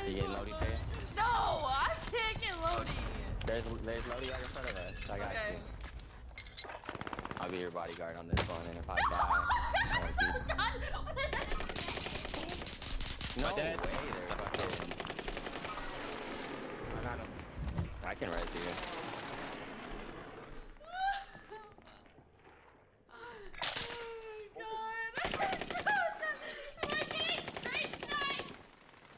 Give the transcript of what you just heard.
You getting Lodi there? No, I can't get Lodi. There's Lodi right in front of us. I got you. I'll be your bodyguard on this one, and if I die, no way, they're fucking. I got him. I can res you.